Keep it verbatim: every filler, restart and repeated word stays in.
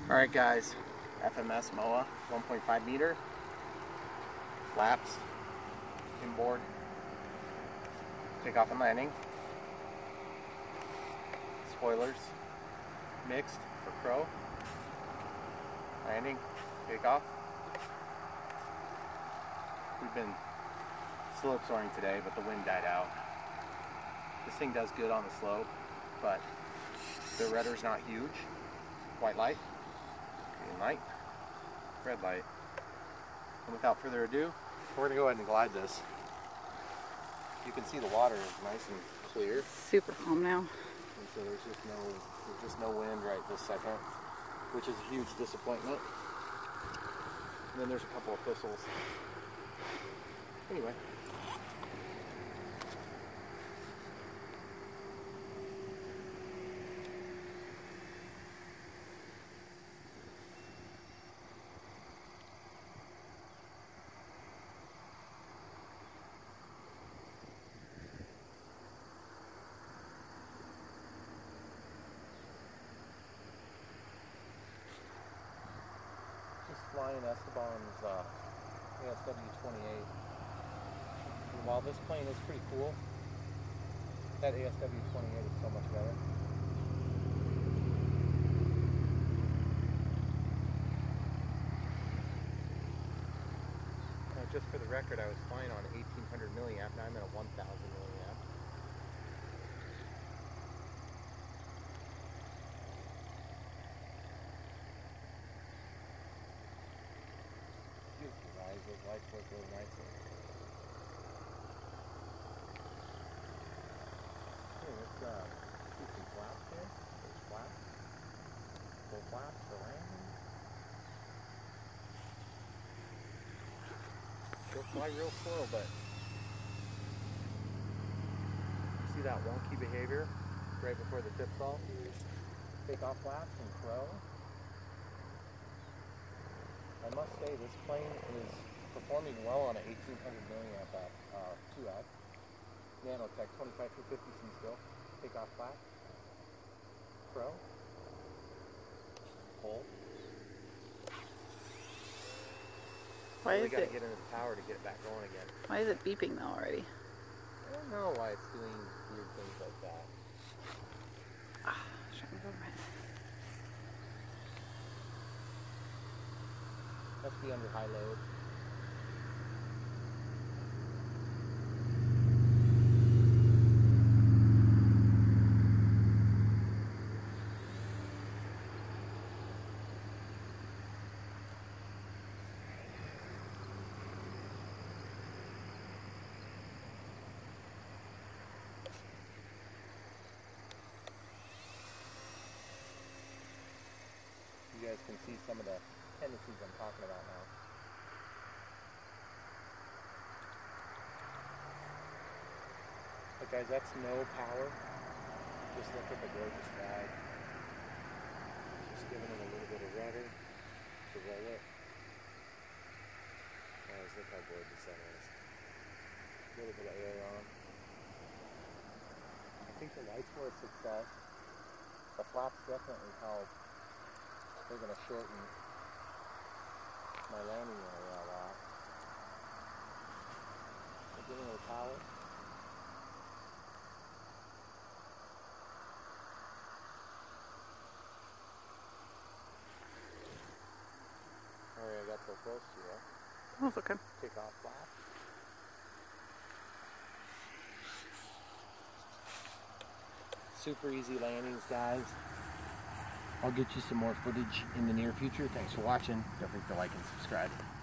Alright guys, F M S Moa one point five meter, flaps, inboard, takeoff and landing, spoilers, mixed for crow, landing, takeoff. We've been slope soaring today, but the wind died out. This thing does good on the slope, but the rudder's not huge. White light, green light, red light. And without further ado, we're going to go ahead and glide this. You can see the water is nice and clear. Super calm now. And so there's just no there's just no wind right this second, which is a huge disappointment. And then there's a couple of thistles. Anyway. Flying Esteban's uh, A S W twenty-eight. And while this plane is pretty cool, that A S W twenty-eight is so much better. Uh, just for the record, I was flying on eighteen hundred milliamp, now I'm at a one thousand milliamp. Those lights work really nicely. Okay, let's uh, do some flaps here. There's flaps. Full flaps for landing. She'll fly real slow, but see that wonky behavior right before the tip stall? Take off flaps and crow. I must say this plane is performing well on an eighteen hundred milliamp uh, two X. Nanotech twenty-five two fifty C still. Take off flat. Pro. Pull. Why really is gotta it? get into the power to get it back going again. Why is it beeping though already? I don't know why it's doing weird things like that. Ah, trying to go right. Must be under high load. You guys can see some of the tendencies I'm talking about now. But guys, that's no power. Just look at the gorgeous flag. Just giving it a little bit of rudder to roll it. Guys, look how gorgeous that is. A little bit of air on. I think the lights were a success. The flaps definitely help. They're going to shorten my landing area a lot. I'm giving it a power. Alright, I got so close to you. Oh, it's okay. Take off flaps. Super easy landings, guys. I'll get you some more footage in the near future. Thanks for watching. Don't forget to like and subscribe.